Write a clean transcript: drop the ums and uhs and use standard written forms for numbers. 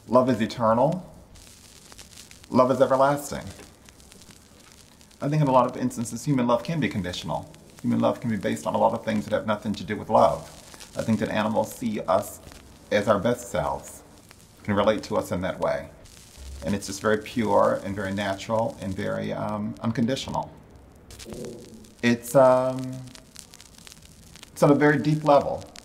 Love is eternal. Love is everlasting. I think in a lot of instances, human love can be conditional. Human love can be based on a lot of things that have nothing to do with love. I think that animals see us as our best selves, can relate to us in that way. And it's just very pure and very natural and very unconditional. It's on a very deep level.